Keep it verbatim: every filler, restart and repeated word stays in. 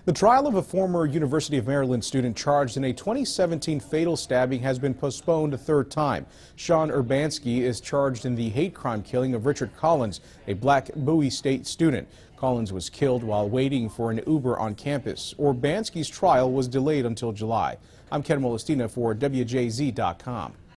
The trial of a former University of Maryland student charged in a twenty seventeen fatal stabbing has been postponed a third time. Sean Urbanski is charged in the hate crime killing of Richard Collins, a black Bowie State student. Collins was killed while waiting for an Uber on campus. Urbanski's trial was delayed until July. I'm Molestina for W J Z dot com.